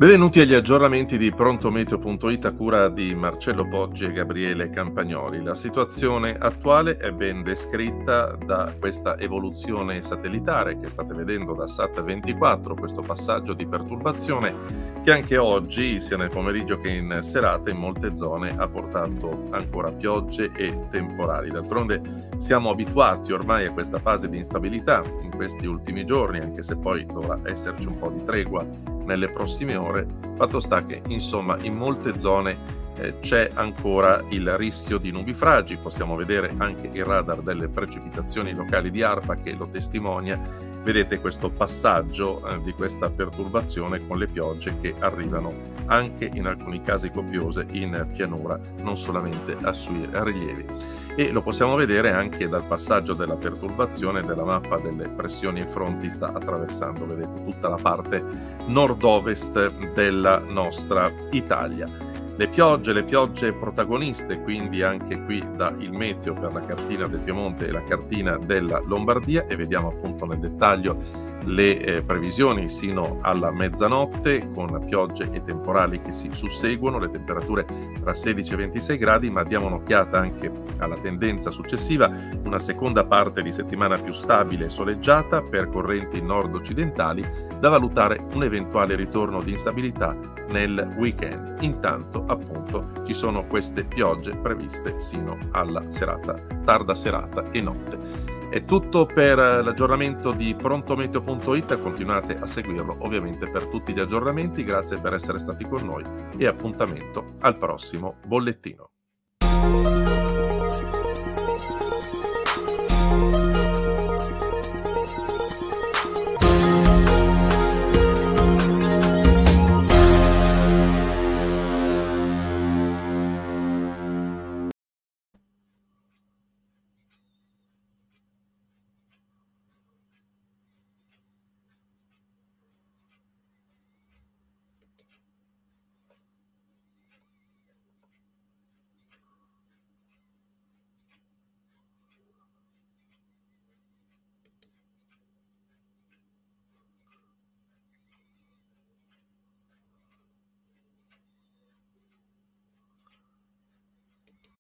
Benvenuti agli aggiornamenti di prontometeo.it a cura di Marcello Poggi e Gabriele Campagnoli. La situazione attuale è ben descritta da questa evoluzione satellitare che state vedendo da Sat24, questo passaggio di perturbazione che anche oggi, sia nel pomeriggio che in serata, in molte zone ha portato ancora piogge e temporali. D'altronde siamo abituati ormai a questa fase di instabilità in questi ultimi giorni, anche se poi dovrà esserci un po' di tregua nelle prossime ore. Fatto sta che insomma in molte zone c'è ancora il rischio di nubifragi. Possiamo vedere anche il radar delle precipitazioni locali di ARPA che lo testimonia. Vedete questo passaggio di questa perturbazione con le piogge che arrivano anche in alcuni casi copiose in pianura, non solamente sui rilievi. E lo possiamo vedere anche dal passaggio della perturbazione della mappa delle pressioni e fronti. Sta attraversando, vedete, tutta la parte nord-ovest della nostra Italia. Le piogge protagoniste, quindi anche qui da il meteo per la cartina del Piemonte e la cartina della Lombardia, e vediamo appunto nel dettaglio le previsioni sino alla mezzanotte con piogge e temporali che si susseguono, le temperature tra 16 e 26 gradi, ma diamo un'occhiata anche alla tendenza successiva, una seconda parte di settimana più stabile e soleggiata per correnti nord-occidentali, da valutare un eventuale ritorno di instabilità nel weekend. Intanto appunto ci sono queste piogge previste sino alla serata, tarda serata e notte. È tutto per l'aggiornamento di prontometeo.it, continuate a seguirlo ovviamente per tutti gli aggiornamenti. Grazie per essere stati con noi e appuntamento al prossimo bollettino.